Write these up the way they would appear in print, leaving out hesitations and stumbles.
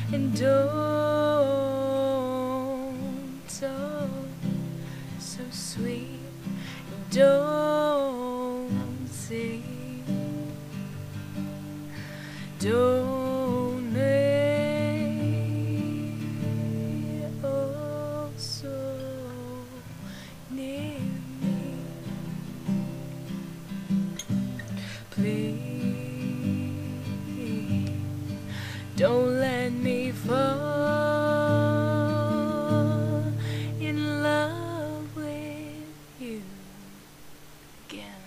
and don't talk so sweet, and don't sing, don't lay oh so near me, please. Don't let me fall in love with you again.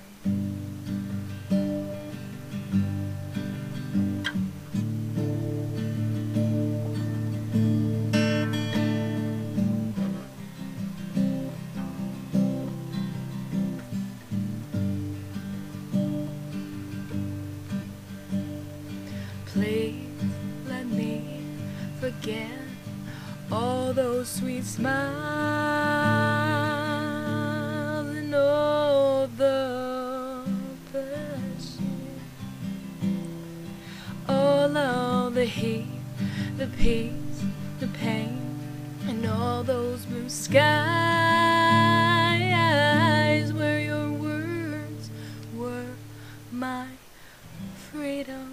Please let me forget all those sweet smiles and all the passion, all of the heat, the peace, the pain, and all those blue skies where your words were my freedom.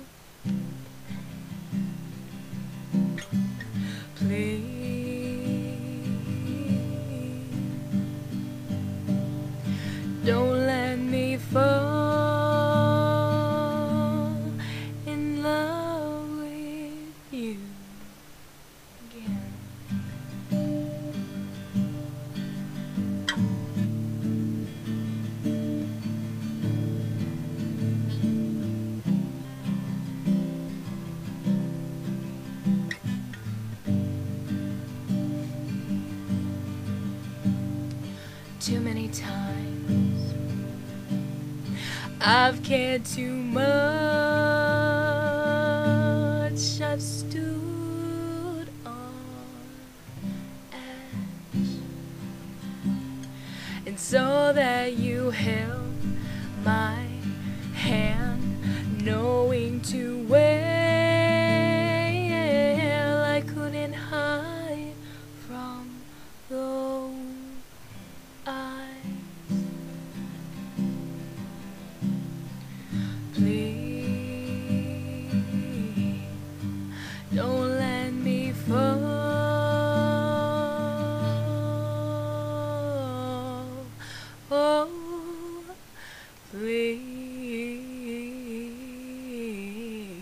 Please, don't let me fall in love with you again. Too many times I've cared too much. I've stood on edge and saw that you held my hand, knowing too well I couldn't hide from those eyes. Please, don't let me fall. Oh, please,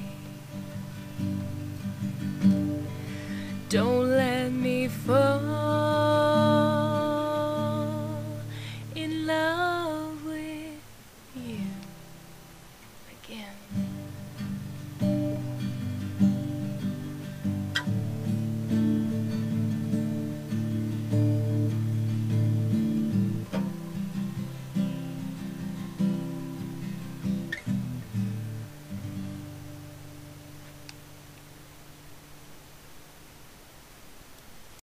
don't let me fall.